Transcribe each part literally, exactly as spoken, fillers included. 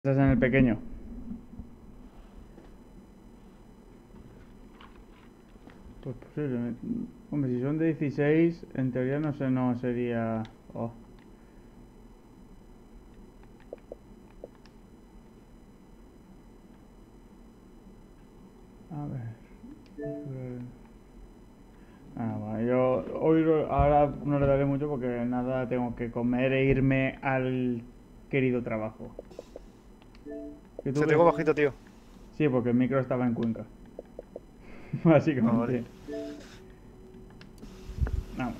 Estás en el pequeño. Pues posiblemente. Hombre, si son de dieciséis, en teoría no sé, no sería. Oh. A ver. Ah, bueno, yo hoy lo- ahora no le daré mucho porque nada, tengo que comer e irme al querido trabajo. ¿Y tú Se te digo qué? bajito, tío. Sí, porque el micro estaba en Cuenca. Ah, vale. Básicamente. Vamos.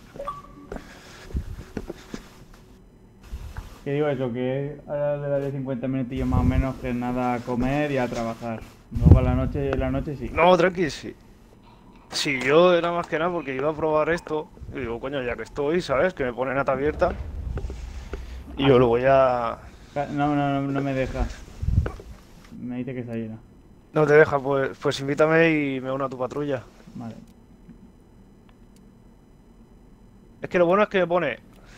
Que digo eso, que ahora le daré cincuenta minutillos más o menos que nada a comer y a trabajar. Luego a la noche, la noche sí. No, tranqui, sí. Sí, yo era más que nada porque iba a probar esto. Y digo, coño, ya que estoy, ¿sabes? Que me pone nata abierta. Y Ah, yo sí. luego ya. Ca- No, no, no, no me deja. Me dice que está llena. No te deja, pues, pues invítame y me uno a tu patrulla. Vale. Es que lo bueno es que me pone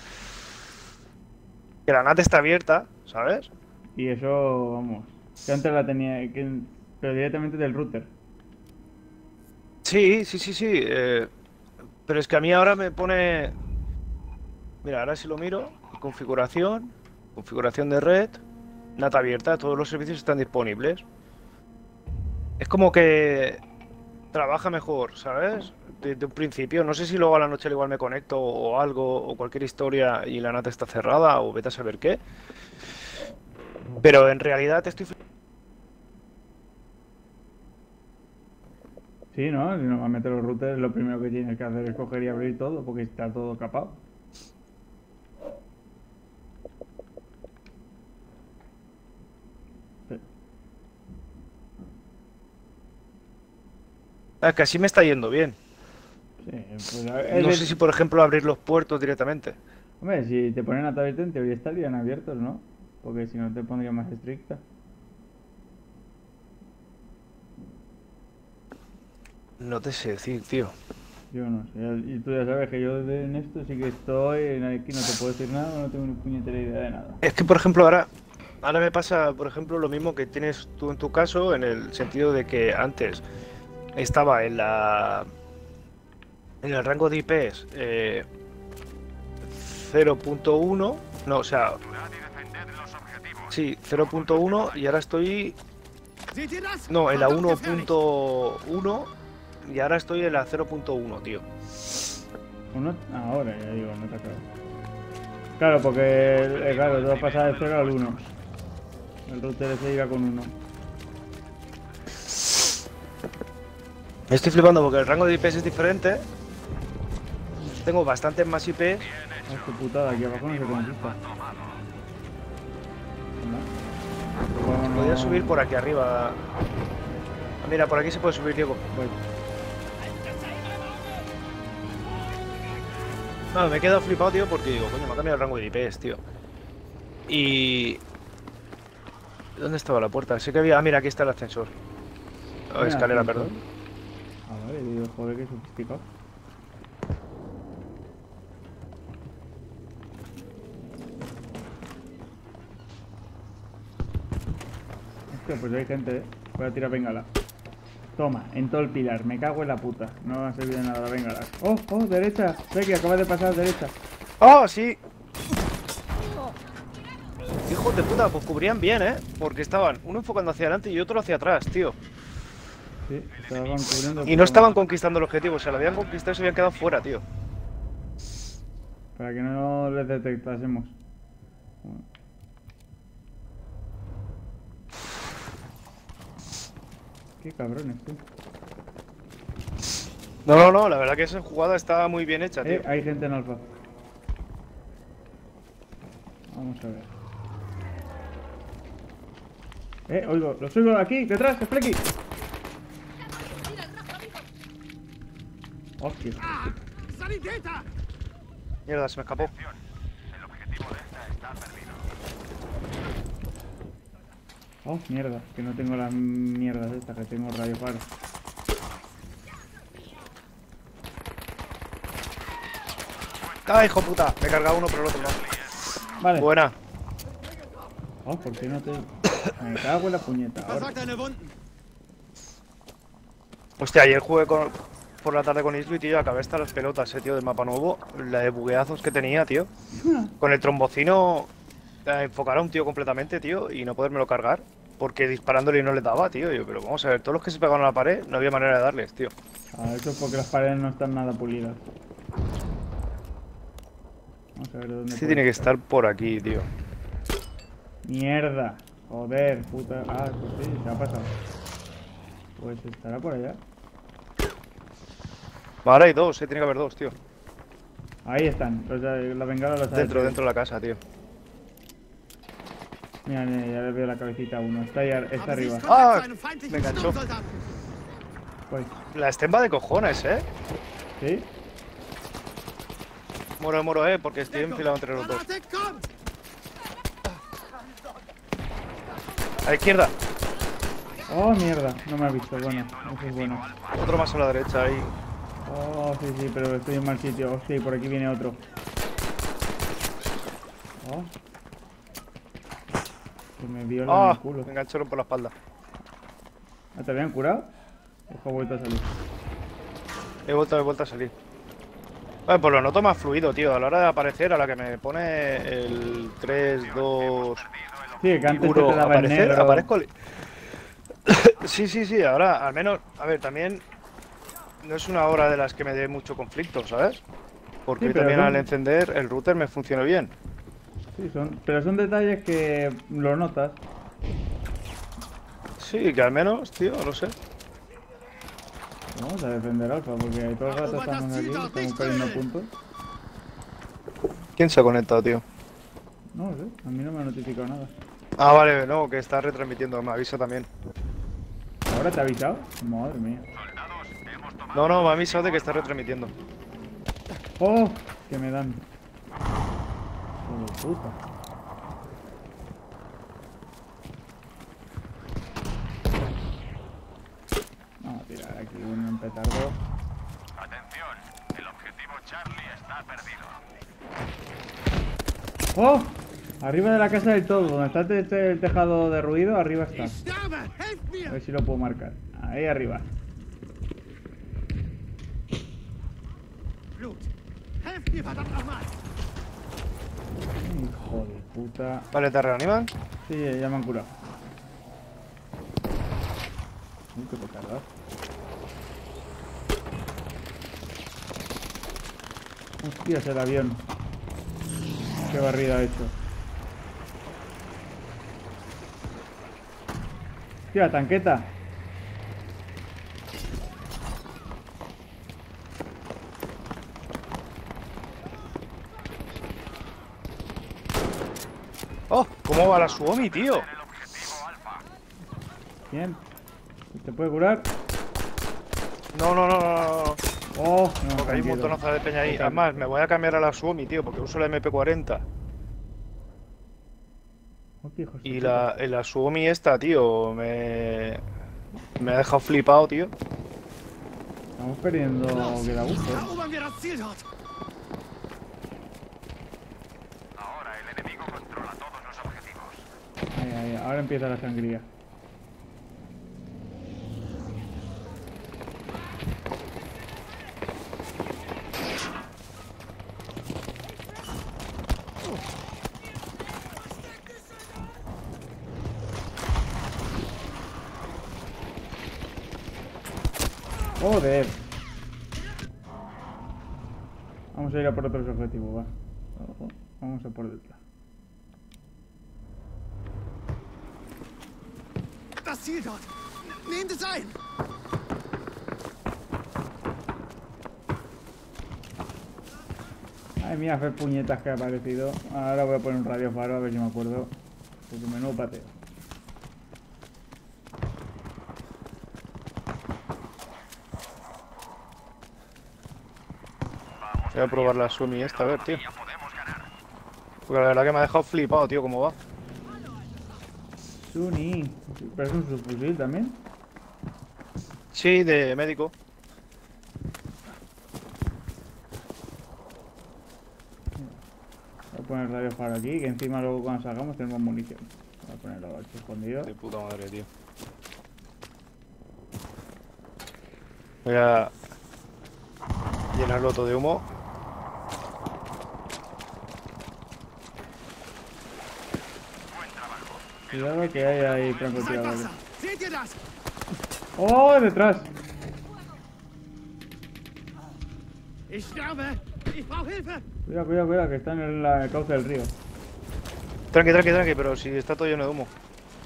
que la nata está abierta, ¿sabes? Y eso, vamos. Que antes la tenía, que, pero directamente del router. Sí, sí, sí, sí. eh, pero es que a mí ahora me pone. Mira, ahora si lo miro, configuración, configuración de red, nata abierta, todos los servicios están disponibles. Es como que trabaja mejor, ¿sabes? Desde un principio. No sé si luego a la noche al igual me conecto o algo, o cualquier historia y la nata está cerrada, o vete a saber qué. Pero en realidad te estoy... fli- Sí, ¿no? Si normalmente los routers lo primero que tienes que hacer es coger y abrir todo porque está todo capado. Sí, Ah, que así me está yendo bien. pues a ver, es No sé si, de- por ejemplo, abrir los puertos directamente. Hombre, si te ponen a abierto en teoría estarían abiertos, ¿no? Porque si no te pondría más estricta. No te sé decir, tío. Yo no sé. Y tú ya sabes que yo de- en esto sí que estoy, en aquí no te puedo decir nada, no tengo ni puñetera idea de nada. Es que, por ejemplo, ahora, ahora me pasa, por ejemplo, lo mismo que tienes tú en tu caso, en el sentido de que antes estaba en la... En el rango de I Ps eh, cero punto uno, no, o sea, sí, cero punto uno y ahora estoy, no, en la uno punto uno y ahora estoy en la cero punto uno, tío. Uno, ahora ya digo, no te acabo. Claro, porque eh, claro, tú vas a pasar del cero al uno. El router ese iba con uno. Estoy flipando porque el rango de I Ps es diferente. Tengo bastantes más I Ps. Ah, qué putada, aquí abajo no se conquista. ¿Cómo Podría subir no? por aquí arriba. Ah, mira, por aquí se puede subir, Diego. Voy. No, me he quedado flipado, tío, porque digo, coño, me ha cambiado el rango de I Ps, tío. Y... ¿Dónde estaba la puerta? Sé que había... Ah, mira, aquí está el ascensor. O ¿Tiene escalera, ascensor? perdón. Ah, vale, digo, joder, qué sofisticado. Hostia, pues hay gente, eh. Voy a tirar bengala. Toma, en todo el pilar, me cago en la puta. No va a servir de nada la bengala. ¡Oh, oh, derecha! Ve que acaba de pasar derecha. ¡Oh, sí! Hijos de puta, pues cubrían bien, ¿eh? Porque estaban uno enfocando hacia adelante y otro hacia atrás, tío. Sí, estaban cubriendo de Y no puta estaban madre. conquistando el objetivo, o sea, lo habían conquistado y se habían quedado fuera, tío. Para que no les detectásemos. Qué cabrones, tío. No, no, no, la verdad que esa jugada está muy bien hecha, Eh, tío. hay gente en alfa. Vamos a ver. Eh, oigo, los oigo aquí, detrás, de Flecky. Hostia. Mierda, se me escapó. Oh, mierda, que no tengo las mierdas estas, que tengo radio faro. ¡Ah, hijo puta! Me he cargado uno, pero el otro no. Vale. Buena. Oh, ¿por qué no te...? Me cago en la puñeta ahora. Hostia, ayer jugué con, por la tarde con Islu y, tío, acabé hasta las pelotas, eh, tío, del mapa nuevo. La de bugueazos que tenía, tío. Con el trombocino eh, enfocar a un tío completamente, tío, y no podérmelo cargar. Porque disparándole no le daba, tío. Yo, pero vamos a ver, todos los que se pegaron a la pared, no había manera de darles, tío. Ah, eso es porque las paredes no están nada pulidas. Vamos a ver dónde. Sí, tiene que estar por aquí, tío. Mierda. Joder, puta. Ah, pues sí, se ha pasado. Pues estará por allá. Ahora hay dos, eh, tiene que haber dos, tío. Ahí están. Los de, la bengala los ha Dentro, hecho. dentro de la casa, tío. Mira, mira, ya le veo la cabecita a uno. Está ahí, está arriba. ¡Ah! Me enganchó. Pues, La estemba de cojones, eh. ¿sí? Moro, moro, eh, porque estoy enfilado entre los dos. A la izquierda. Oh, mierda. No me ha visto. Bueno, eso es bueno. Otro más a la derecha ahí. Oh, sí, sí, pero estoy en mal sitio. Oh, sí, por aquí viene otro. Oh. Que me viola en ¡Ah! el culo. Me engancharon por la espalda. ¿Ah, ¿te habían curado? Ojo, ha vuelto a salir. He vuelto, he vuelto a salir. Bueno, pues lo noto más fluido, tío. A la hora de aparecer, a la que me pone el tres, dos, Sí, que antes uno, te daba el aparecer, negro. aparezco... Sí, sí, sí. Ahora, al menos... A ver, también... No es una hora de las que me dé mucho conflicto, ¿sabes? Porque Sí, pero también son- al encender el router me funciona bien. Sí, son, pero son detalles que lo notas. Sí, que al menos, tío, no sé. Vamos a defender Alfa porque todo el rato estamos aquí, estamos perdiendo puntos. ¿Quién se ha conectado, tío? No lo sé, a mí no me ha notificado nada. Ah, vale, no, que está retransmitiendo, me avisa también. ¿Ahora te ha avisado? Madre mía. No, no, me ha avisado de que está retransmitiendo. ¡Oh! Que me dan. Hijo de puta. Vamos a tirar aquí un petardo. Atención, el objetivo Charlie está perdido. ¡Oh! Arriba de la casa del todo, donde está el, te- el tejado de ruido, arriba está. A ver si lo puedo marcar. Ahí arriba. Hijo de puta. Vale, ¿te reaniman? Sí, ya me han curado. Uy, qué petardas. Hostias, el avión. Qué barrida ha hecho. Hostia, tanqueta. ¡Oh! ¿Cómo va la Suomi, tío? Bien. ¿Te puede curar? No, no, no, no, no. Oh, no, Porque hay un tranquilo. montonazo de peña ahí. Ok. Además, me voy a cambiar a la Suomi, tío, porque uso la M P cuarenta. Hostia, hijos de Y puta. la, la Suomi esta, tío, me... Me ha dejado flipado, tío. Estamos perdiendo que da gusto. Ahora el enemigo controla todos los objetivos. Ahí, ahí, ahora empieza la sangría. Joder. Vamos a ir a por otros objetivos, va. Ojo, vamos a por detrás. Das Ziel dort! Nehmt es ein! Ay, mira, hacer puñetas que ha aparecido. Ahora voy a poner un radio faro a ver si me acuerdo. Porque menudo pateo. Voy a probar la Suomi esta, a ver, tío. Ya podemos ganar. Porque la verdad que me ha dejado flipado, tío, cómo va. Suni. ¿Pero es un subfusil también? Sí, de médico. Voy a poner el radio faro aquí, que encima luego cuando salgamos tenemos munición. ponerlo aquí escondido. De puta madre, tío. Voy a llenarlo todo de humo. Cuidado que hay ahí Seid francotiradores. Wasser! Seht ihr das? ¡Oh, detrás! Ich sterbe! Ich brauche Hilfe! Cuidado, cuidado, cuidado, que está en el, la- el cauce del río. Tranqui, tranqui, tranqui, pero si está todo lleno de humo.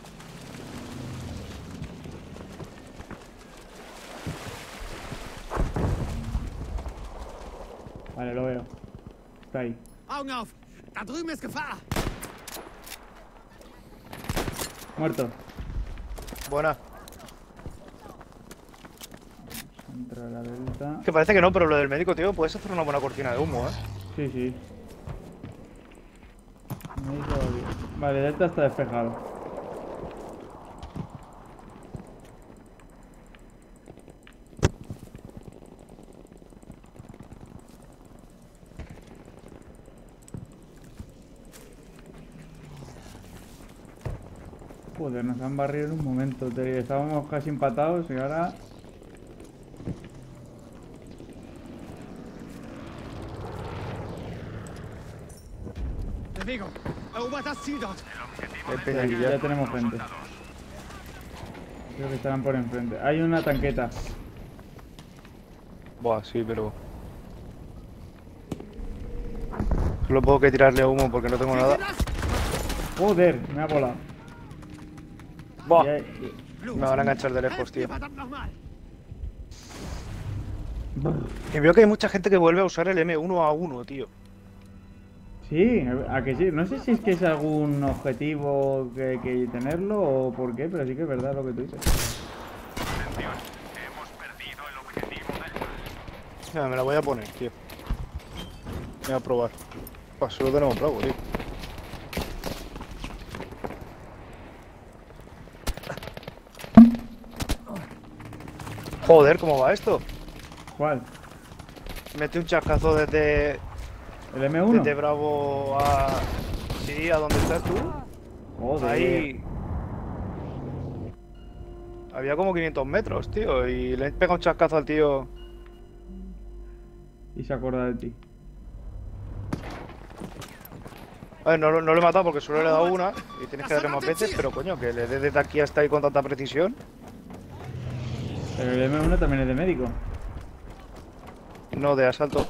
Vale, lo veo. Está ahí. Augen auf! Da drüben ist Gefahr! Muerto. Buena. Entra a la delta. Que parece que no, pero lo del médico, tío, puedes hacer una buena cortina de humo, ¿eh? Sí, sí. Me hizo bien. Vale, delta está despejado. Joder, nos han barrido en un momento. te- Estábamos casi empatados y ahora... Bewegung! Erobert das Ziel dort! El peña Ya, aquí ya ya. tenemos gente. Creo que estarán por enfrente. Hay una tanqueta. Buah, sí, pero... Solo puedo que tirarle humo porque no tengo Seht nada. ihr das? Joder, me ha volado. Buah, Y hay- Blut! me van a enganchar de lejos, Helft mir, tío. verdammt nochmal! Y veo que hay mucha gente que vuelve a usar el M uno A uno, tío. Sí, a que sí. No sé si es que es algún objetivo que hay que tenerlo o por qué, pero sí que es verdad lo que tú dices. Atención, hemos perdido el objetivo Delta. Mira, me la voy a poner, tío. Voy a probar. Pues solo tenemos bravo, tío. Joder, ¿cómo va esto? ¿Cuál? Mete un chascazo desde, ¿El M uno? desde Bravo a... Sí, a donde estás tú. Joder. Ahí... Había como quinientos metros, tío. Y le he pegado un chascazo al tío. Y se acuerda de ti. A ver, no, lo- no lo he matado porque solo le he dado una. Y tienes que darle más veces. Pero coño, que le dé desde aquí hasta ahí con tanta precisión. Pero el M uno también es de médico. No, de asalto.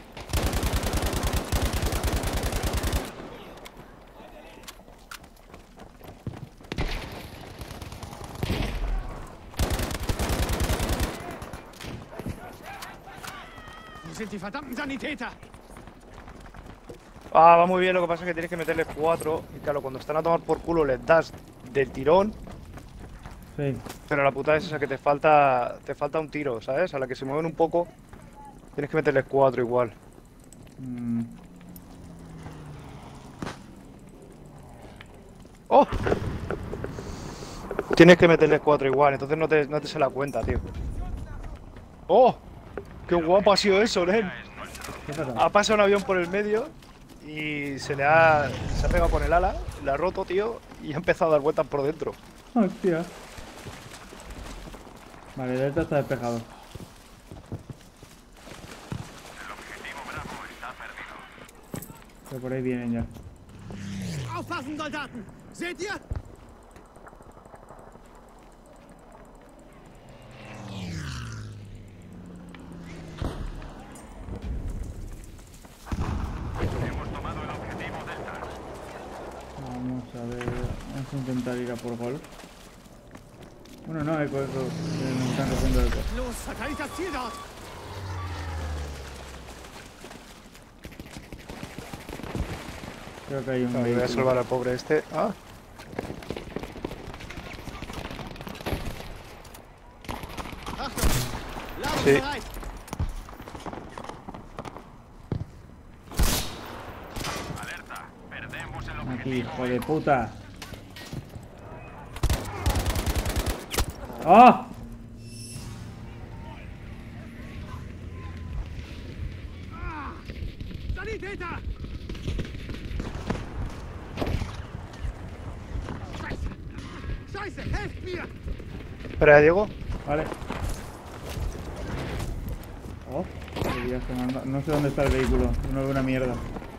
Wo sind die verdammten Sanitäter? Ah, va muy bien, lo que pasa es que tienes que meterle cuatro. Y claro, cuando están a tomar por culo les das del tirón. Sí. Pero la putada es esa que te falta. Te falta un tiro, ¿sabes? A la que se mueven un poco. Tienes que meterles cuatro igual. Mm, ¡Oh! Tienes que meterles cuatro igual, entonces no te, no te se la cuenta, tío. ¡Oh! ¡Qué guapo ha sido eso, Nen! ¿Qué pasa? Ha pasado un avión por el medio y se le ha, se ha pegado con el ala, le ha roto, tío, y ha empezado a dar vueltas por dentro. Hostia. Vale, delta está despejado. El objetivo Bravo está perdido. Pero por ahí vienen ya. Aufpassen, Soldaten! Seht ihr? Hemos tomado el objetivo Delta. Vamos a ver. Vamos a intentar ir a por gol. Bueno, no, eco, eco. que Nos están cogiendo eco. Los, verteidigt das Ziel dort! Creo que hay un Vale, voy a vehículo. salvar al pobre este. Ah, Achtung! Ladung Sí. bereit! Alerta, perdemos el Aquí, objetivo. hijo de puta. ¡Ah! Ah! Sanitäter! Scheiße! Helft mir! Espera, Diego. Vale. Oh, qué viaje, no, no sé dónde está el vehículo. No veo una mierda.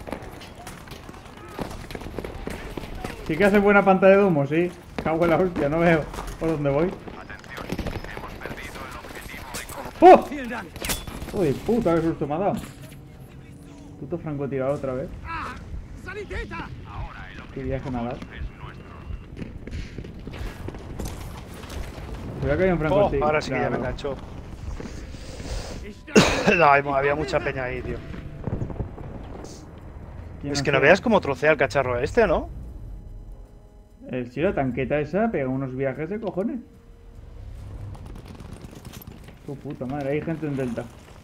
Sí que hace buena pantalla de humo, sí. Cago en la hostia, no veo por dónde voy. Atención, hemos perdido el objetivo de ¡Oh! Vielen Dank! Uy, puta, qué susto me ha dado. Puto francotirador otra vez. Ah! Sanitäter! ahora. El Qué viaje me ha dado. objetivo es nuestro. Cuidado que hay un Oh, francotirador. ahora sí que ya me enganchó. Ich sterbe! No, hay- había mucha peña ahí, tío. ¿Quién Es ha que no sido? veas cómo trocea el cacharro este, ¿no? El sí, la tanqueta esa pega unos viajes de cojones. Tu puta madre, hay gente en Delta.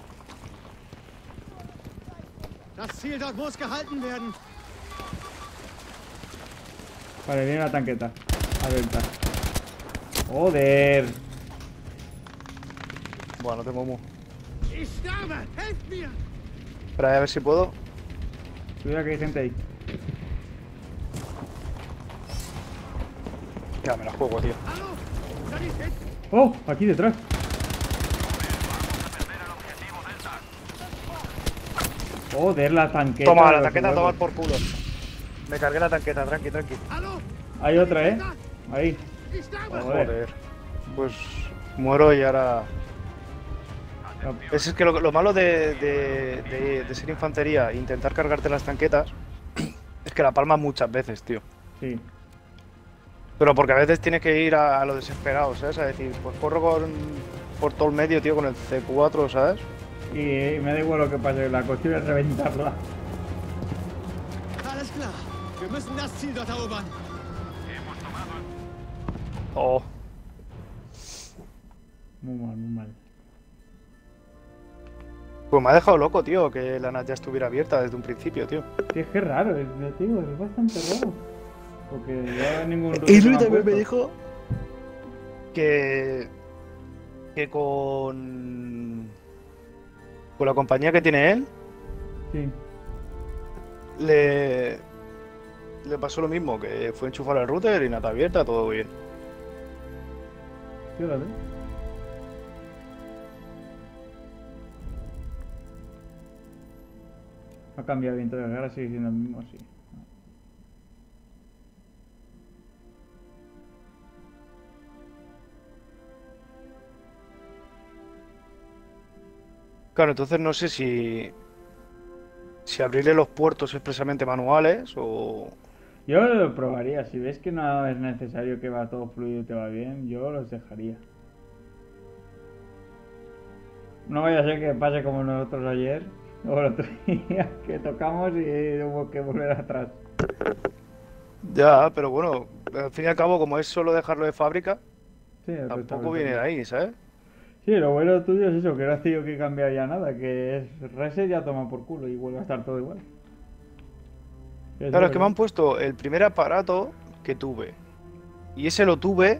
Das Ziel dort muss gehalten werden! Vale, viene la tanqueta. A Delta. Joder. Bueno, no tengo humo. Ich sterbe! Helft mir! Espera, a ver si puedo. Cuidado que hay gente ahí. Ya, me la juego, tío. Hallo? Sanität! ¡Oh! Aquí detrás. Joder, la tanqueta. Toma, de la los tanqueta a huevos. tomar por culo. Me cargué la tanqueta, tranqui, tranqui. Hallo? Hay otra, ¿eh? Ahí. Ich sterbe! Joder. Joder. Pues muero y ahora... Es que lo, lo malo de, de, de- de ser infantería e intentar cargarte las tanquetas es que la palmas muchas veces, tío. Sí. Pero porque a veces tienes que ir a, a lo desesperado, ¿sabes? A decir, pues corro con, por todo el medio, tío, con el C cuatro, ¿sabes? Y, y me da igual lo que pase, la cuestión es reventarla. Alles klar! Wir müssen das Ziel dort erobern! Oh, Muy mal, muy mal. pues me ha dejado loco, tío, que la N A T ya estuviera abierta desde un principio, tío. Sí, es que es raro, es, tío, es bastante raro. Porque ya ningún Y ruso Luis me ha también me puesto. dijo que, que con, con la compañía que tiene él, Sí. le, le pasó lo mismo, que fue enchufar el router y nada abierta, todo bien. Fíjate. Ha cambiado bien todo, ahora sigue siendo el mismo, sí. Claro, entonces no sé si, si abrirle los puertos expresamente manuales o... Yo lo probaría, si ves que no es necesario, que va todo fluido y te va bien, yo los dejaría. No vaya a ser que pase como nosotros ayer, o el otro día, que tocamos y hubo que volver atrás. Ya, pero bueno, al fin y al cabo, como es solo dejarlo de fábrica, Sí, el tampoco resto- viene de ahí, ¿sabes? Sí, lo bueno tuyo es eso, que no has tenido que cambiar ya nada, que es reset ya toma por culo y vuelve a estar todo igual. Claro, es que me han puesto el primer aparato que tuve. Y ese lo tuve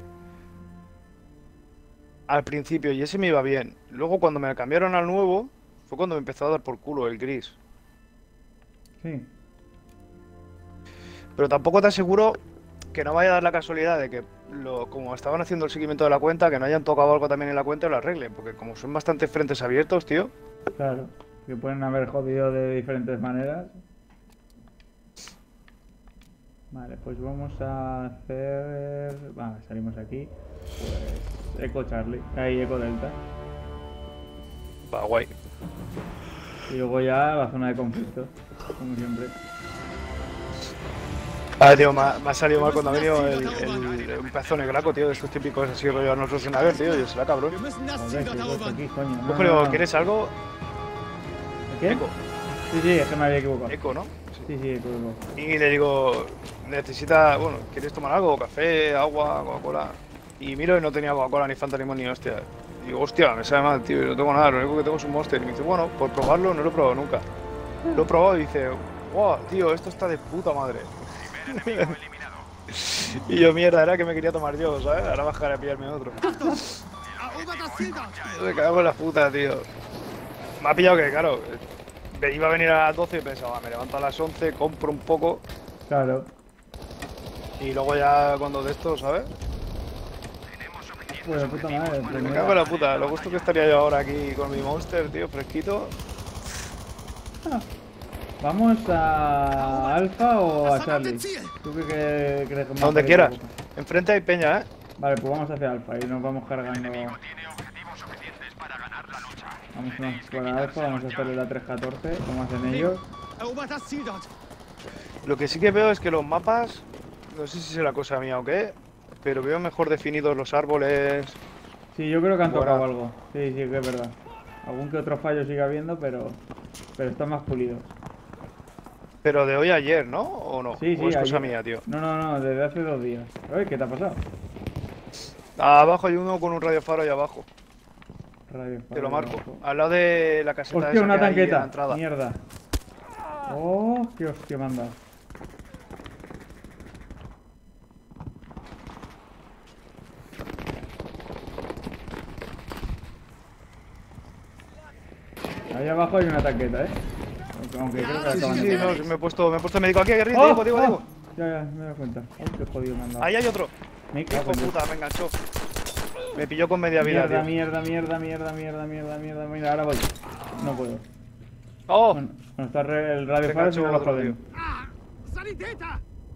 al principio y ese me iba bien. Luego cuando me cambiaron al nuevo, fue cuando me empezó a dar por culo el gris. Sí, Pero tampoco te aseguro que no vaya a dar la casualidad de que, lo, como estaban haciendo el seguimiento de la cuenta, que no hayan tocado algo también en la cuenta y lo arreglen. Porque como son bastantes frentes abiertos, tío. claro, que pueden haber jodido de diferentes maneras. Vale, pues vamos a hacer... Vale, salimos aquí. Pues Eco Charlie, ahí Eco Delta. Va, guay. Y luego ya la zona de conflicto, como siempre. Ah, tío, me ha, me ha salido mal cuando ha venido el, el, un pedazo negraco, tío, de estos típicos así rollo a nosotros en ver, tío, y será cabrón. Wir müssen das Joder, Ziel si dort lo he puesto erobern! aquí, coño. No, Yo creo, no, no. ¿quieres algo? ¿Qué? Eco. Sí, sí, es que me había equivocado. Eco, ¿no? Sí, sí, Eco, Eco. Y le digo, necesita, bueno, ¿quieres tomar algo? Café, agua, Coca-Cola. Y miro y no tenía Coca-Cola, ni Fanta, limón, ni hostia. Y digo, hostia, me sabe mal, tío, yo no tengo nada, lo único que tengo es un Monster. Y me dice, bueno, por probarlo no lo he probado nunca. Lo he probado y dice, wow, tío, esto está de puta madre. Primer enemigo eliminado. Y yo, mierda, era que me quería tomar yo, ¿sabes? Ahora bajaré a pillarme otro. Erobert das Ziel dort! Me cago en la puta, tío. Me ha pillado que, claro, me iba a venir a las doce y pensaba, me levanto a las once, compro un poco Claro. y luego ya cuando de esto, ¿sabes? Pues de puta madre. Pues Me mira. cago en la puta, lo gusto que estaría yo ahora aquí con mi monster, tío, fresquito. ¿Vamos a Alfa o a Charlie? ¿Tú qué, qué crees que más Donde te quieras. preocupa? Enfrente hay peña, ¿eh? Vale, pues vamos hacia Alfa y nos vamos cargando. Tiene objetivos suficientes para ganar la lucha. Vamos a por Alfa, vamos a hacerle la tres catorce, como hacen ellos. Erobert das Ziel dort. Lo que sí que veo es que los mapas, no sé si será cosa mía o qué, pero veo mejor definidos los árboles. Sí, yo creo que han Bueno. tocado algo. Sí, sí, que es verdad. Algún que otro fallo sigue habiendo, pero, pero están más pulidos. Pero de hoy a ayer, ¿no? ¿O no? Sí, sí, ¿O es cosa ayer- mía, tío? No, no, no, desde hace dos días. Oye, ¿qué te ha pasado? Abajo hay uno con un radiofaro ahí abajo. Radio Te lo Faro, marco. abajo. Al lado de la caseta Hostia, esa una que hay en la tanqueta. entrada. Mierda. Oh, qué hostia me han dado. Ahí abajo hay una tanqueta, eh. Aunque, aunque creo que Sí, sí, acaban sí, de... no, me he puesto, me he puesto médico aquí, aquí arriba, ¡Oh! digo, digo, ¡Oh! digo. Ya, ya, me he dado cuenta. Uy, qué jodido me han dado. Ahí hay otro. Me cago Hijo en de Dios. puta, me enganchó. Me pilló con media vida, Mierda, tío. mierda, mierda, mierda, mierda, mierda, mierda. Mira, ahora voy. No puedo. ¡Oh! Bueno, bueno, está re- el radio Te faro si no lo engancho otro, joden. Ah, Sanitäter!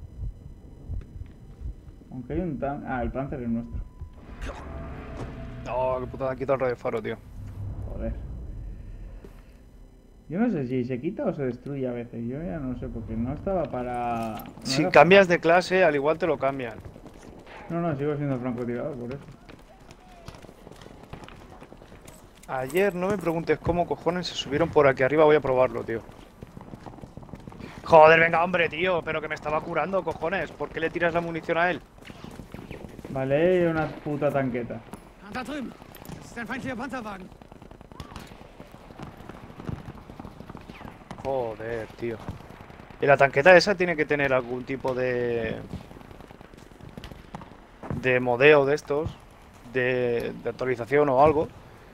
Aunque hay un tan... Ah, el Panzer es nuestro. No, qué puta, han quitado el radiofaro, tío. Joder. Yo no sé si se quita o se destruye a veces. Yo ya no sé, porque no estaba para... no Si era- cambias de clase, al igual te lo cambian. No, no, sigo siendo francotirador, por eso. Ayer no me preguntes cómo cojones se subieron por aquí arriba, voy a probarlo, tío. Joder, venga, hombre, tío, pero que me estaba curando, cojones. ¿Por qué le tiras la munición a él? Vale, y una puta tanqueta. Da drüben. Das ist ein feindlicher Panzerwagen. Joder, tío. Y la tanqueta esa tiene que tener algún tipo de... de modeo de estos. De, de actualización o algo.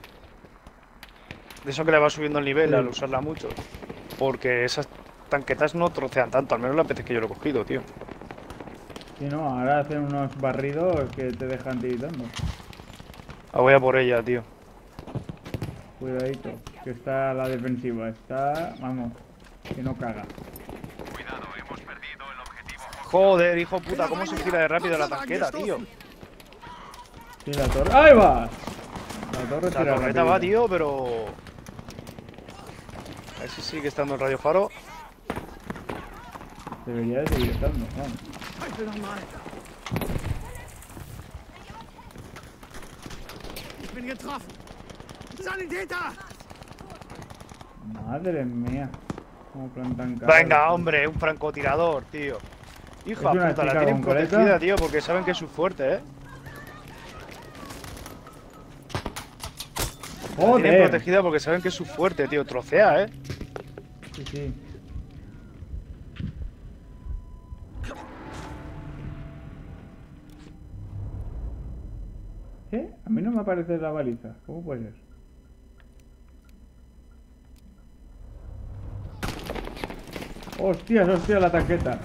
De eso que le va subiendo el nivel Sí. al usarla mucho. Porque esas tanquetas no trocean tanto, al menos las veces que yo lo he cogido, tío. Si no, ahora hacen unos barridos que te dejan tiritando. Ah, voy a por ella, tío. Cuidadito, que está a la defensiva. Está... Vamos, que no caga. Cuidado, hemos perdido el objetivo. Joder, hijo puta, cómo se gira de rápido la tanqueta, tío. Sí, la torre... ¡Ahí va! La torre La tira torreta va, rapidito. tío, pero... A ver si sigue estando el radiofaro. Debería de seguir estando, vamos. Teufel nochmal. Ich bin getroffen. Sanitäter! Madre mía. Cómo plantan cara. Venga, hombre, un francotirador, tío. Hija Es una puta, la chica tienen con coleta. protegida, tío, porque saben que es su fuerte, ¿eh? La tienen Joder. protegida porque saben que es su fuerte, tío. Trocea, ¿eh? Sí, sí. ¿Qué? A mí no me aparece la baliza. ¿Cómo puede ser? ¡Hostias, hostia, la tanqueta!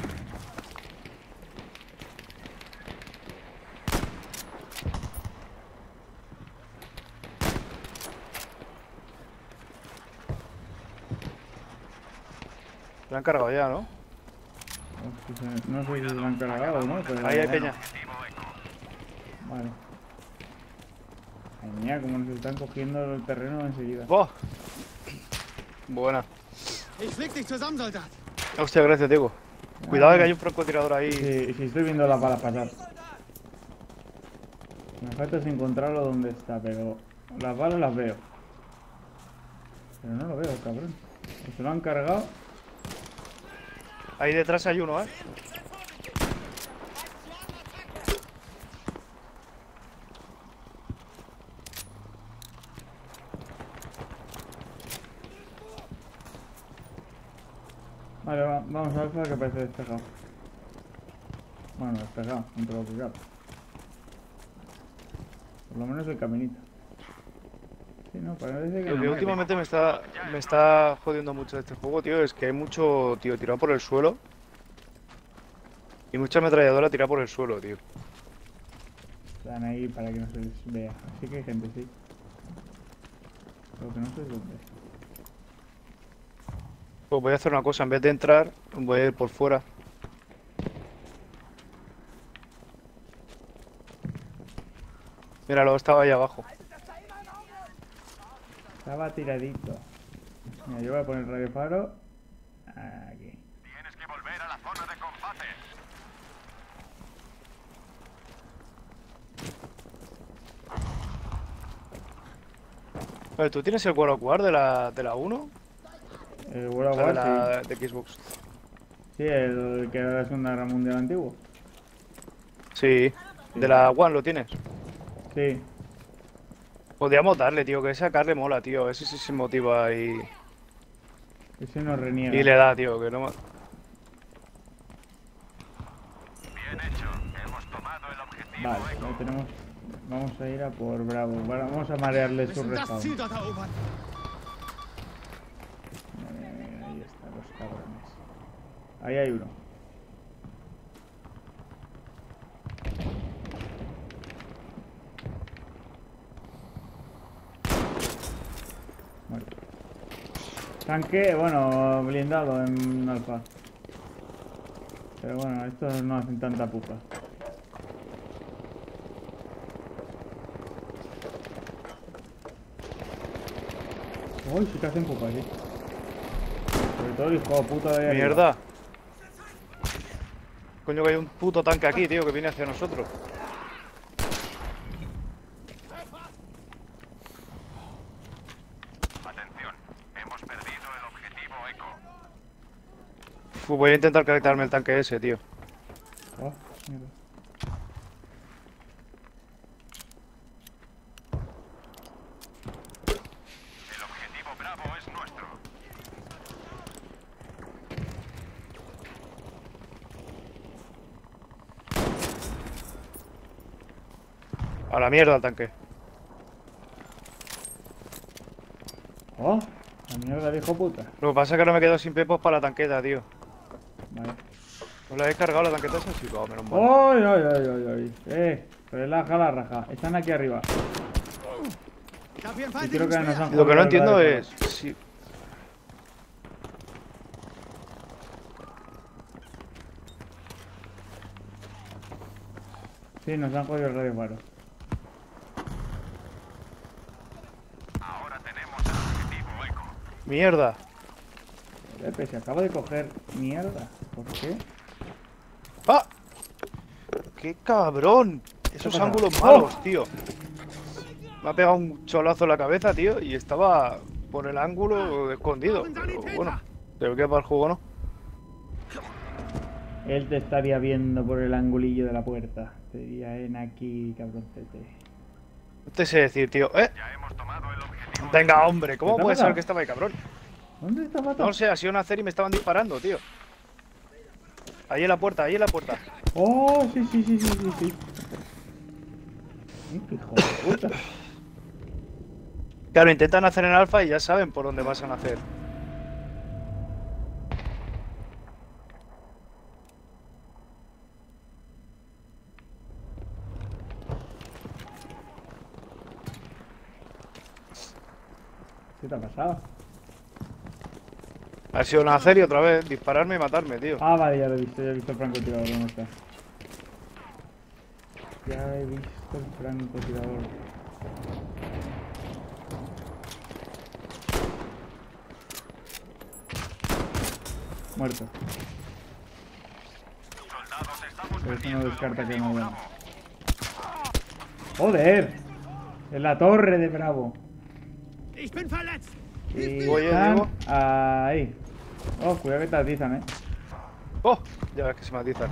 La han cargado ya, ¿no? Hostia, no sé si la han cargado o no, pero... Ahí hay peña. Vale. Ay, mía, como nos están cogiendo el terreno enseguida. ¡Buah! Buena. Ich flieg dich zusammen, Soldat. Hostia, gracias, Diego. Cuidado que hay un francotirador ahí. Sí, sí, estoy viendo las balas pasar. Me falta es encontrarlo donde está, pero las balas las veo. Pero no lo veo, cabrón. ¿O se lo han cargado? Ahí detrás hay uno, ¿eh? Vale, va- vamos a Alfa que parece despejado. Bueno, despejado, entre lo que cabe. Por lo menos el caminito. Sí, no, parece que Lo no. que últimamente me está, me está jodiendo mucho de este juego, tío, es que hay mucho, tío, tirado por el suelo. Y mucha ametralladora tirada por el suelo, tío. Están ahí para que no se les vea. Así que hay gente, sí. Lo que no sé es dónde. Pues voy a hacer una cosa, en vez de entrar, voy a ir por fuera. Míralo, estaba ahí abajo. Estaba tiradito. Mira, yo voy a poner el radiofaro. Aquí. Tienes que volver a la zona de combate. Oye, ¿tú tienes el World of War de la, de la uno? El World O of sea, de War, la sí. de Xbox. Sí, el que era la Segunda Guerra Mundial antiguo. Sí. De la One lo tienes. Sí. Podríamos darle, tío, que esa carne mola, tío. Ese sí se motiva y... Ese no reniega. Y le da, tío, que no... ma- Bien hecho. Hemos tomado el objetivo Vale, Echo. ahí tenemos. Vamos a ir a por Bravo. Bueno, vamos a marearle Wir su müssen das respawn. Ziel dort erobern. Eh, ahí están los cabrones. Ahí hay uno. Muerto. Tanque, bueno, blindado en alfa. Pero bueno, estos no hacen tanta pupa. Uy, sí que hacen pupa, sí. Sobre todo el hijo de puta de ahí arriba. Mierda. Coño, que hay un puto tanque aquí, tío, que viene hacia nosotros. Atención. Hemos perdido el objetivo Echo. Uf, voy a intentar quitarme el tanque ese, tío. Oh, mierda. El objetivo Bravo es nuestro. A la mierda el tanque. Oh, la mierda de hijo puta. Lo que pasa es que no me quedo sin pepos para la tanqueta, tío. Vale. ¿No la he cargado la tanqueta esa? Sí, va, menos mal. ¡Ay, ay, ay, ay, ay! Eh, relaja la raja. Están aquí arriba. Ich habe hier ein Y creo que nos han Feindlingsmeer. Lo que no jodido el entiendo radio. es... Si... Sí, nos han jodido el radio faro. Ahora tenemos el objetivo Echo. Mierda. Pepe, se acaba de coger mierda. ¿Por qué? ¡Ah! ¡Qué cabrón! Esos pasa? ángulos ¡Oh! malos, tío. Me ha pegado un cholazo en la cabeza, tío, y estaba por el ángulo escondido. Pero bueno, creo que para el juego no. Él te estaría viendo por el angulillo de la puerta. Te diría, en aquí, cabroncete. No te sé decir, tío. ¿Eh? Ya hemos tomado el objetivo. Venga, hombre, ¿cómo ¿Qué te ha puede ser pasado? que estaba ahí, cabrón? ¿Dónde está No Pato? lo sé, ha sido nacer y me estaban disparando, tío. Ahí en la puerta, ahí en la puerta. Oh, sí, sí, sí, sí, sí, sí. Ay, qué hijo de puta. Claro, intentan hacer en alfa y ya saben por dónde vas a nacer. ¿Qué te ha pasado? Ha sido nacer y otra vez dispararme y matarme, tío. Ah, vale, ya lo he visto, ya he visto el francotirador, ¿dónde está? Ya he visto el francotirador. Muerto. Soldados, estamos Pero eso perdiendo no el descarta que objetivo no Bravo. ¡Joder! En la torre de Bravo. Ich bin verletzt. Y Oye, están Diego. ahí. Oh, cuidado que te atizan, eh. ¡Oh! Ya ves que se matizan.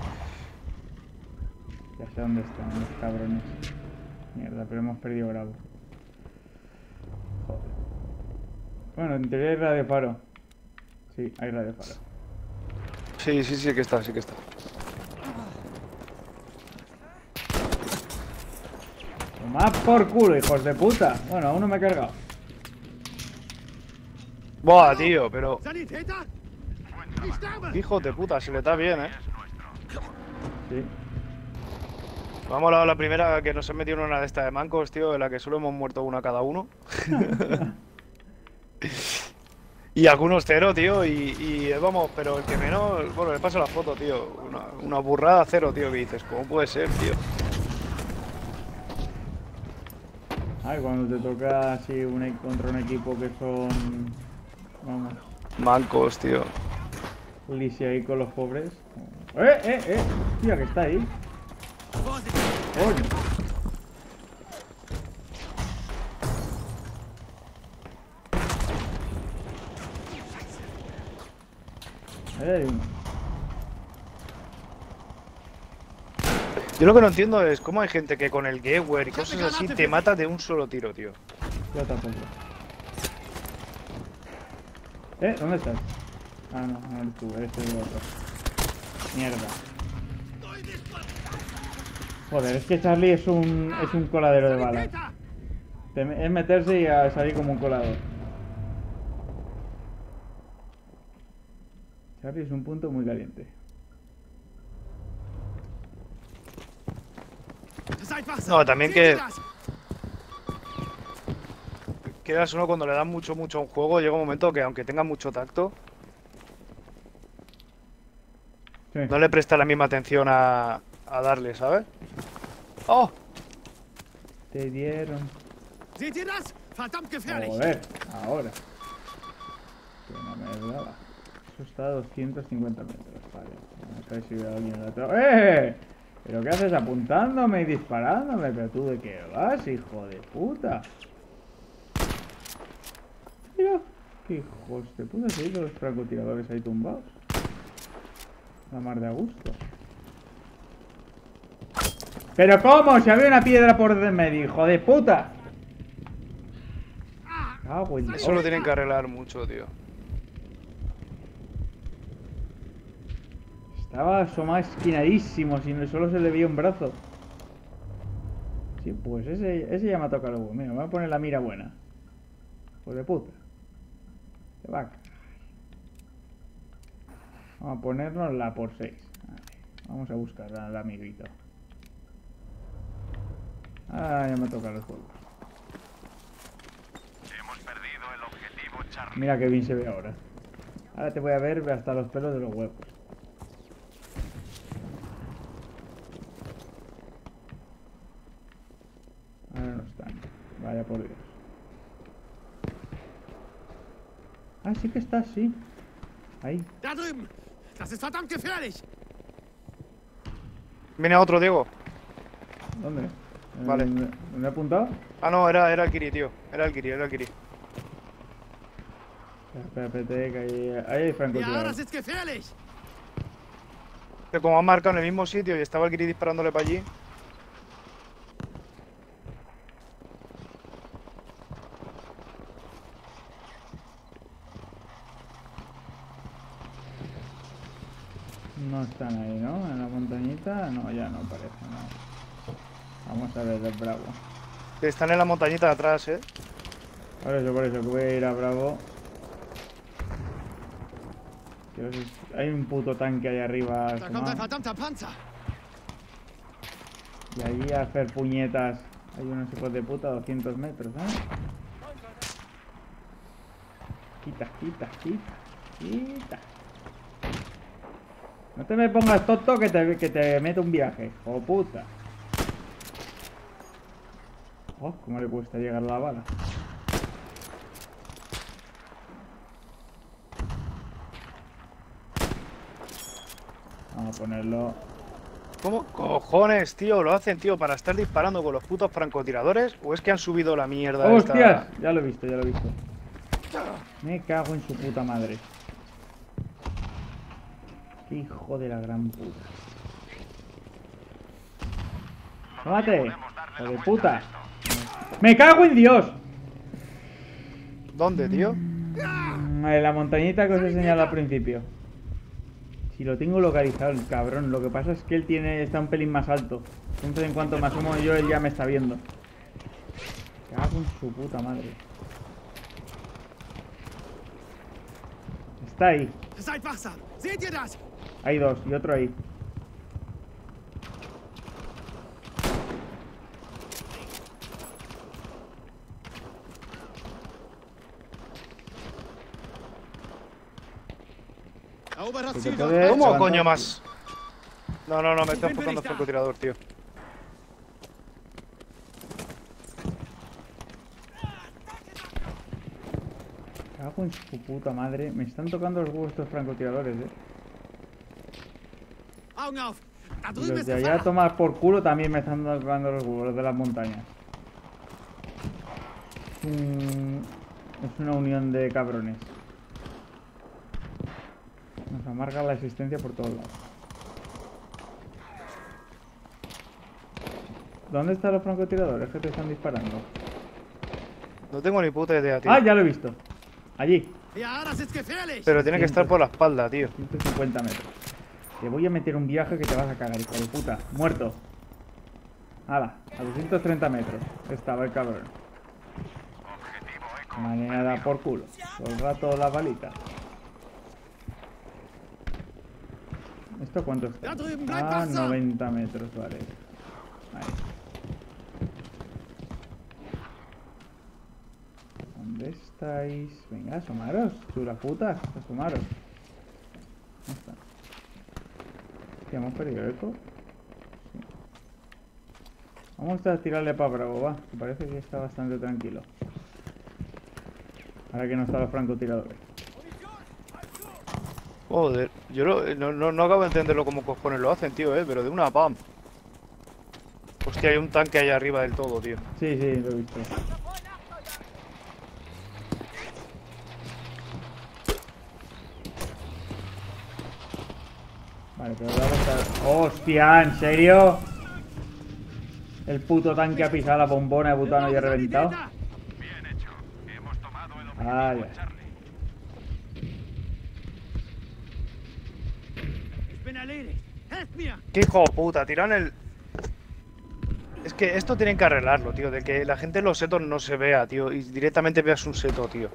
Ya sé dónde están los cabrones. Mierda, pero hemos perdido Bravo. Joder. Bueno, en teoría hay radio faro. Sí, hay radio faro. Sí, sí, sí que está, sí que está. Tomad por culo, hijos de puta. Bueno, aún no me he cargado. Buah, tío, pero... Sanitäter! Ich sterbe! Hijo de puta, se le está bien, eh. Sí. Me ha molado la primera que nos han metido en una de estas de mancos, tío, en la que solo hemos muerto una cada uno. Y algunos cero, tío, y, y vamos, pero el que menos... Bueno, le paso la foto, tío. Una, una burrada cero, tío, que dices. ¿Cómo puede ser, tío? Ay, cuando te toca así un, e- contra un equipo que son... Vamos, Mancos, tío. lisia ahí con los pobres. ¡Eh, eh, eh! Hostia, que está ahí. Vorsicht! ¡Coño! Ahí hay uno. Yo lo que no entiendo es cómo hay gente que con el Gewehr y cosas así te mata de un solo tiro, tío. Yo tampoco. ¿Eh? ¿Dónde estás? Ah, no, no eres tú, eres el otro. Mierda. Joder, es que Charlie es un, es un coladero de balas. Te- Es meterse y a salir como un colador. Charlie es un punto muy caliente. Seid wachsam! No, también Seht ihr que- das? Quedas uno cuando le das mucho, mucho a un juego, llega un momento que aunque tenga mucho tacto, Sí. no le presta la misma atención a, a darle, ¿sabes? ¡Oh! Te dieron. Seht ihr das? Verdammt gefährlich! Joder, ahora. Que no me daba. Eso está a doscientos cincuenta metros. Vale. Vamos a ver si veo a alguien en la otra. ¡Eh! ¿Pero qué haces apuntándome y disparándome? ¿Pero tú de qué vas, hijo de puta? Mira, qué hijos de puta se los francotiradores ahí tumbados. La mar de a gusto. ¿Pero cómo? Si había una piedra por de medio, hijo de puta. Cago en Eso lo tienen que arreglar mucho, tío. Estaba asomado esquinadísimo, si no- solo se le veía un brazo. Sí, pues ese, ese ya me ha tocado algo. Mira, me voy a poner la mira buena. Pues de puta. Se va a cagar. Vamos a ponernos la por seis. Vamos a buscar al amiguito. Ah, ya me toca los juegos. Hemos perdido el objetivo Charlie. Mira qué bien se ve ahora. Ahora te voy a ver hasta los pelos de los huevos. Ahora no están. Vaya por Dios. Ah, sí que está, sí. Ahí. Da drüben! Das ist verdammt gefährlich! Viene otro, Diego. ¿Dónde? Vale. ¿Dónde dónde he apuntado? Ah, no, era, era el Kiri, tío. Era el Kiri, era el Kiri. Espera, espera, espérate, que ahí, ahí hay Ja, francotirador. das ist gefährlich! Que como han marcado en el mismo sitio y estaba el Kiri disparándole para allí. No están ahí, ¿no? En la montañita. No, ya no parece, no. Vamos a ver el Bravo. Que están en la montañita de atrás, eh. Por eso, por eso, que voy a ir a Bravo. Dios, es- hay un puto tanque ahí arriba. Da kommt ein asomado. verdammter Panzer! Y allí a hacer puñetas. Hay unos hijos de puta a doscientos metros, ¿eh? Quita, quita, quita, quita. No te me pongas tonto que te, que te meto un viaje, oh puta. Oh, cómo le cuesta llegar la bala. Vamos a ponerlo. ¿Cómo cojones, tío? ¿Lo hacen, tío, para estar disparando con los putos francotiradores? ¿O es que han subido la mierda esta? ¡Hostias! Ya lo he visto, ya lo he visto. Me cago en su puta madre. Qué hijo de la gran puta. ¡Tómate! ¡Hijo de puta! ¡Me cago en Dios! ¿Dónde, tío? Mm, En la montañita que os he señalado al principio. Si lo tengo localizado, el cabrón. Lo que pasa es que él tiene está un pelín más alto. Entonces en cuanto me asumo yo, él ya me está viendo. Me cago en su puta madre. Está ahí. Seid wachsam! Seht ihr das? Hay dos y otro ahí. Eroberer Que te Ziel puede- dort. ¿Cómo levantar- coño más? No, no, no, me está enfocando francotirador, tío. Cago en su puta madre. Me están tocando los huevos estos francotiradores, eh. Augen auf! Da Y drüben los ist de allá a Gefahr! tomar por culo también me están tocando los huevos, los de las montañas. Es un- Es una unión de cabrones. Nos amarga la existencia por todos lados. ¿Dónde están los francotiradores que te están disparando? No tengo ni puta idea, tío. Ah, ya lo he visto. Allí. Ja, das ist gefährlich! Pero tiene que estar por la espalda, tío. ciento cincuenta metros. Te voy a meter un viaje que te vas a cagar, hijo de puta. Muerto. Hala, a doscientos treinta metros. Estaba el cabrón. Mañana da por culo. Todo el rato la balita. ¿Esto cuánto está? Da drüben, bleib Ah, wachsam! noventa metros, vale. Ahí. ¿Dónde estáis? Venga, asomaros, chulas putas, asomaros. ¿Dónde está? ¿Que hemos perdido eco? Sí. Vamos a tirarle para Bravo, va, que parece que está bastante tranquilo. Ahora que no están los francotiradores. Joder, yo lo- no, no, no acabo de entenderlo como cojones lo hacen, tío, eh, pero de una pam. Hostia, hay un tanque ahí arriba del todo, tío. Sí, sí, lo he visto. Vale, pero ahora está... ¡Hostia! ¿En serio? El puto tanque ha pisado la bombona de butano y ha reventado. Bien hecho. Hemos tomado el objetivo Ah, ya. Charlie. Ich bin erledigt! Helft mir! ¡Qué hijo de puta! Tiran el... Es que esto tienen que arreglarlo, tío, de que la gente en los setos no se vea, tío, y directamente veas un seto, tío.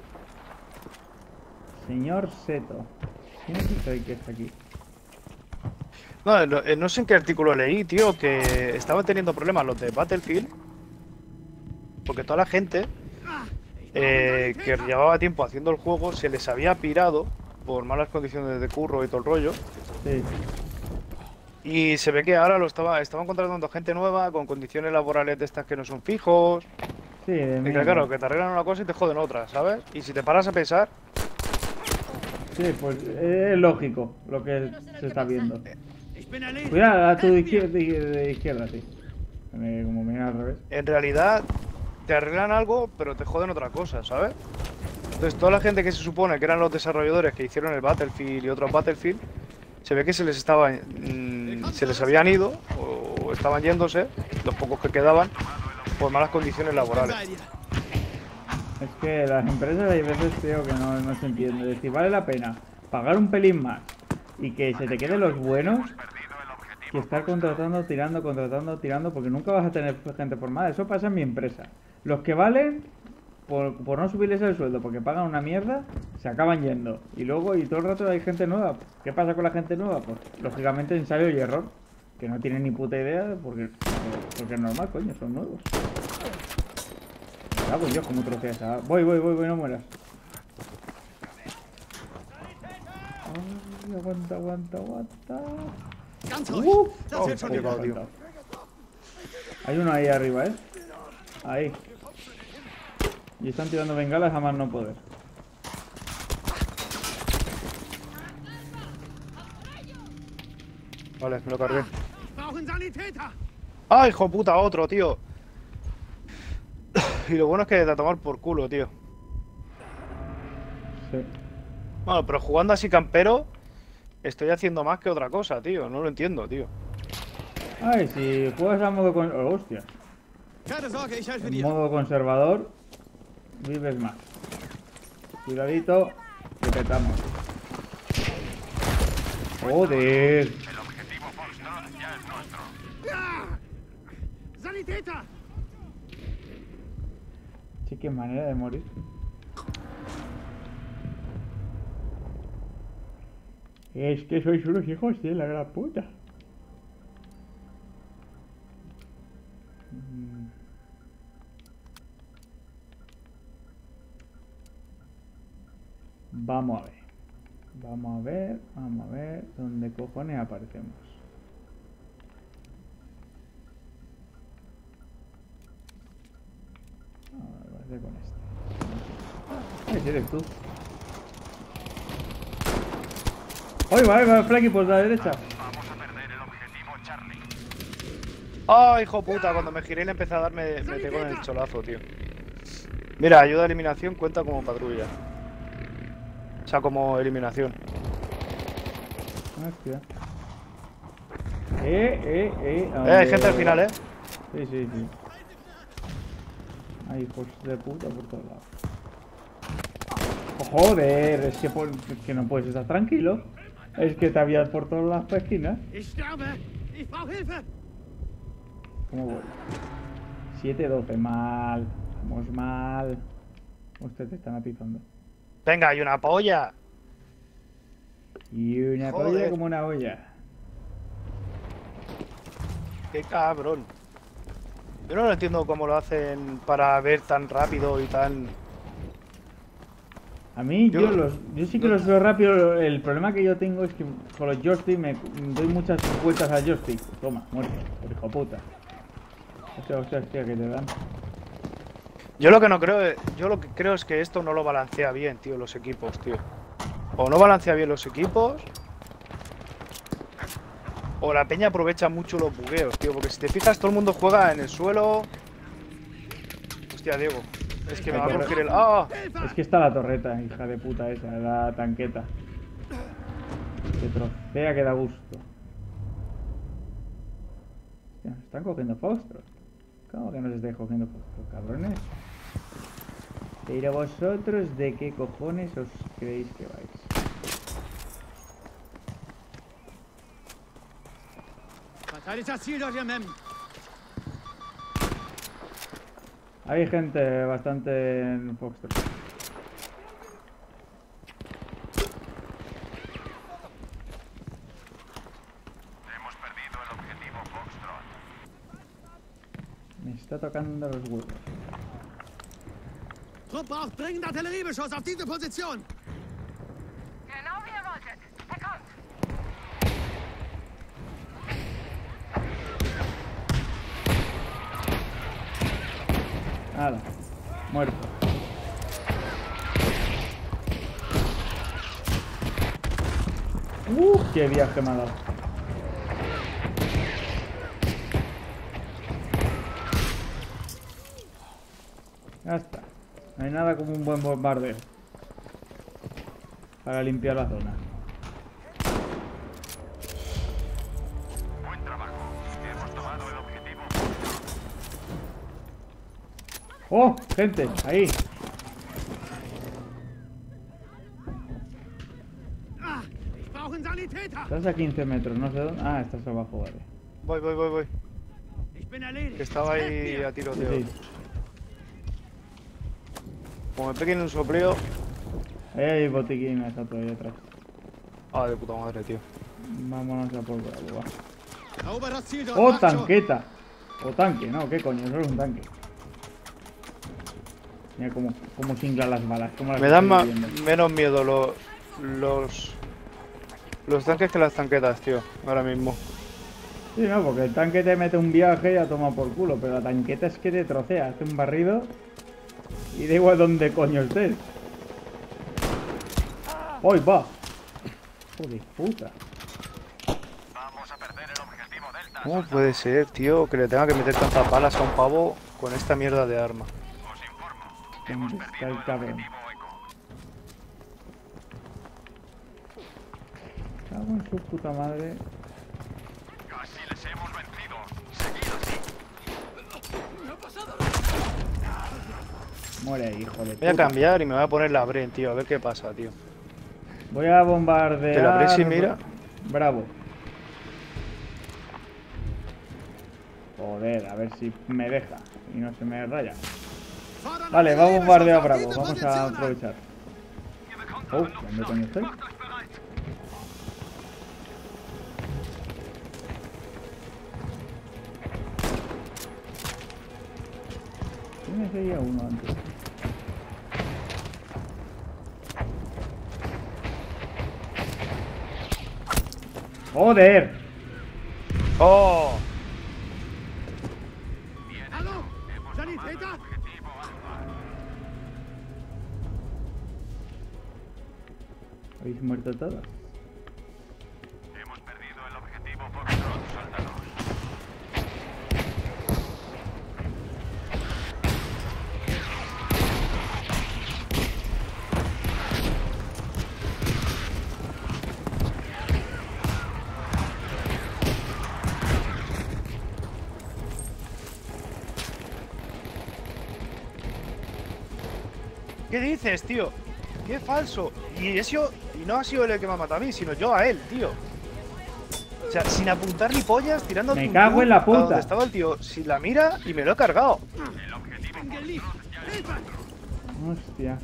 Señor Seto. ¿Quién es el que está aquí? No, no, eh, no sé en qué artículo leí, tío, que estaban teniendo problemas los de Battlefield. Porque toda la gente eh, que llevaba tiempo haciendo el juego se les había pirado por malas condiciones de curro y todo el rollo. Sí. Y se ve que ahora lo estaba, estaban contratando gente nueva con condiciones laborales de estas que no son fijos. Sí, de Y que mierda. claro, que te arreglan una cosa y te joden otra, ¿sabes? Y si te paras a pensar, Sí, pues es lógico lo que se está viendo. Ich bin erledigt! Cuidado, a tu Helft mir! izquierda, de, de izquierda, sí. Me- Como me viene al revés. en realidad te arreglan algo, pero te joden otra cosa, ¿sabes? Entonces toda la gente que se supone que eran los desarrolladores que hicieron el Battlefield y otros Battlefield, se ve que se les estaba, mm, se les habían ido o estaban yéndose, los pocos que quedaban, por malas condiciones laborales. Bei dir! Es que las empresas hay veces, tío, que no, no se entiende. Es decir, vale la pena pagar un pelín más y que se te queden los buenos que estar contratando, tirando, contratando, tirando, porque nunca vas a tener gente formada. Eso pasa en mi empresa. Los que valen, por, por no subirles el sueldo, porque pagan una mierda, se acaban yendo. Y luego, y todo el rato hay gente nueva. ¿Qué pasa con la gente nueva? Pues, lógicamente, ensayo y error. Que no tienen ni puta idea, porque, porque es normal, coño, son nuevos. Cago en Dios, como troceas. ah. Voy, voy, voy, voy, no mueras. Ay, aguanta, aguanta, aguanta. Ganz ruhig! Uh, Das oh, wird schon oh, wieder! me ha faltado. Hay uno ahí arriba, ¿eh? Ahí. Y están tirando bengalas a más no poder. Vale, me lo cargué. Ich brauche einen Sanitäter! ¡Ah, hijo de puta! Otro, tío. Y lo bueno es que te a tomar por culo, tío. Sí. Bueno, pero jugando así campero, estoy haciendo más que otra cosa, tío. No lo entiendo, tío. Ay, si juegas a modo con... oh, hostia. Keine Sorge, ich helfe En dir! modo conservador, vives más. Cuidadito, que petamos. Joder. El objetivo Foxtrot ya es nuestro. Ja! Sanitäter! Sí, qué manera de morir. Es que sois unos hijos de la gran puta. Mm. Vamos a ver. Vamos a ver, vamos a ver dónde cojones aparecemos. A ver, voy a hacer con este. Ay, si eres tú. ¡Ay, va, va, Flaky por la derecha! Vamos a perder el objetivo Charlie. ¡Ah, hijo puta! Cuando me giré y le empecé a dar, me, me pegó en el cholazo, tío. Mira, ayuda a eliminación cuenta como patrulla. O sea, como eliminación. Hostia. Eh, eh, eh. Eh, hay gente al final, eh. Sí, sí, sí. Hay hijos de puta por todos lados. Oh, joder, es que, por, es que no puedes estar tranquilo. Es que te habías por todas las esquinas. Ich sterbe! Ich brauche Hilfe! ¿Cómo voy? siete doce, mal. Vamos mal. Usted te están atizando. Venga, hay una polla. Y una Joder. polla como una olla. Qué cabrón. Yo no lo entiendo cómo lo hacen para ver tan rápido y tan... A mí, yo, Yo- los, yo sí que los veo rápido. El problema que yo tengo es que con los joystick me doy muchas vueltas al joystick. Toma, muerto, por hijo puta. Hostia, hostia, hostia, que te dan. Yo lo que no creo, es- yo lo que creo es que esto no lo balancea bien, tío, los equipos, tío. O no balancea bien los equipos, o la peña aprovecha mucho los bugueos, tío. Porque si te fijas, todo el mundo juega en el suelo. Hostia, Diego. Es que me va a coger el... ¡Ah! Es que está la torreta, hija de puta esa, la tanqueta. Que trocea que da gusto. Hostia, nos están cogiendo Foxtrot. ¿Cómo que nos estáis cogiendo Foxtrot, cabrones? Pero vosotros, ¿de qué cojones os creéis que vais? Verteidigt das Ziel dort, ihr Mem! Hay gente bastante en Foxtrot. Hemos perdido el objetivo Foxtrot. Me está tocando los huevos. Trupp braucht dringend Artilleriebeschuss auf diese Position! Genau wie ihr wolltet. Er kommt. Nada, muerto. Uh, qué viaje me ha dado. Ya está. No hay nada como un buen bombardeo para limpiar la zona. Buen trabajo. Hemos tomado el objetivo. ¡Oh! Gente, ahí. Ah, ich brauche einen Sanitäter! Estás a quince metros, no sé dónde. Ah, estás abajo, vale. Voy, voy, voy, voy. Ich bin erledigt! Que estaba Helft ahí mir! a Sí, tiroteo. sí. Como me peguen un sopleo... Ahí hay botiquín, está todavía atrás. Ah, de puta madre, tío. Vámonos a por bravo, va. Erobert das Ziel dort! ¡Oh, macht schon! tanqueta! O tanque, no, ¿qué coño? Eso es un tanque. Mira cómo, cómo cinglan las balas. Cómo las Me dan estoy ma- viendo. menos miedo los... Los... Los tanques que las tanquetas, tío. Ahora mismo. Sí, no, porque el tanque te mete un viaje y a tomar por culo, pero la tanqueta es que te trocea, hace un barrido y da igual dónde coño estés. ¡Hoy va! ¡Joder, puta! Vamos a perder el objetivo Delta. ¿Cómo puede ser, tío, que le tenga que meter tantas balas a un pavo con esta mierda de arma? Os informo. Hemos ¿Dónde está perdido el el cabrón? objetivo Eco. Cago en su puta madre. Casi les hemos vencido. Seguid así. Muere ahí, hijo de Voy a puta. cambiar y me voy a poner la Bren, tío, a ver qué pasa, tío. Voy a bombardear. ¿Te la Bresi mira? Bravo. Joder, a ver si me deja y no se me raya. Fordern Vale, va a bombardear Artilleriebeschuss auf Bravo. diese Vamos a Position an! aprovechar. Oh, ¿dónde coño estoy? Macht euch bereit. Yo me seguía uno antes. ¡Joder! ¡Oh! Hallo? Sanitäter? ¿Habéis muerto todos? Hemos perdido el objetivo Foxtrot, soldados. ¿Qué dices, tío? ¡Qué falso! Y, he sido- y no ha sido él el que me ha matado a mí, sino yo a él, tío. O sea, sin apuntar ni pollas, tirando Me tum cago tum en la a puta. donde estaba el tío, sin la mira y me lo he cargado. Angelique! Hilfe! Hostia.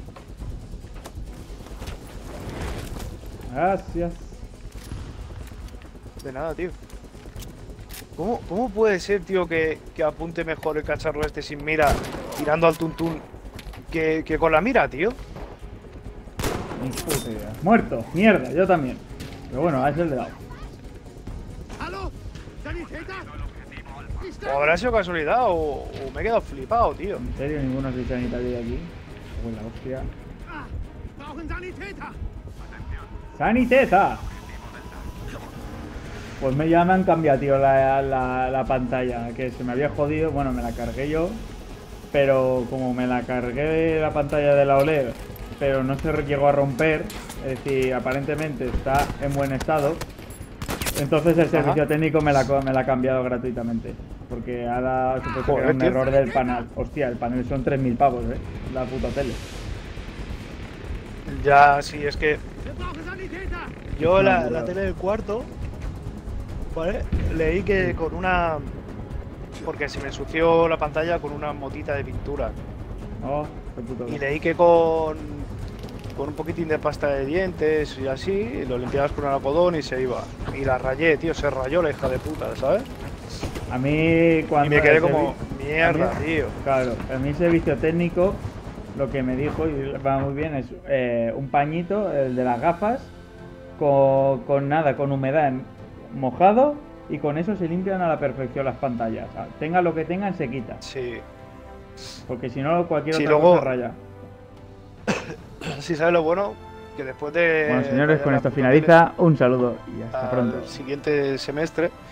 Gracias. De nada, tío. ¿Cómo, cómo puede ser, tío, que, que apunte mejor el cacharro este sin mira, tirando al tuntún, que, que con la mira, tío? Ni puta idea. Muerto. Mierda, yo también. Pero bueno, a ese le he dado. Hallo? Sanitäter? Ich O sterbe! habrá sido casualidad o, o me he quedado flipado, tío. ¿En serio ninguno soy sanitario de aquí? Uy, la hostia. Ah, brauchen Sanitäter! ¡Saniteta! Pues me, ya me han cambiado, tío, la, la, la pantalla. Que se me había jodido. Bueno, me la cargué yo. Pero como me la cargué la pantalla de la O L E D, pero no se llegó a romper, es decir, aparentemente está en buen estado, entonces el servicio Ajá. técnico me la, co- me la ha cambiado gratuitamente. Porque ahora supuesto que Joder, era un tío. error del panel. Hostia, el panel son tres mil pavos, eh. La puta tele. Ya, sí, es que Wir brauchen Sanitäter! yo No, la, no, la no. tele del cuarto, ¿vale? Leí que con una... Porque se me ensució la pantalla con una motita de pintura. Oh, qué puto. Y leí que con, con un poquitín de pasta de dientes y así, lo limpiabas con un algodón y se iba. Y la rayé, tío, se rayó la hija de puta, ¿sabes? A mí cuando... Y me quedé el como, servi- mierda, a mí- tío. Claro, a mí servicio técnico lo que me dijo, y va muy bien, es eh, un pañito, el de las gafas, con, con nada, con humedad en- mojado, y con eso se limpian a la perfección las pantallas. O sea, tenga lo que tengan, se quita. Sí. Porque si no, cualquier Sí, otra luego- cosa raya. Sí, ¿sabes lo bueno? Que después de... Bueno, señores, rayar con la esto puta finaliza. Un saludo y tele hasta pronto. al siguiente semestre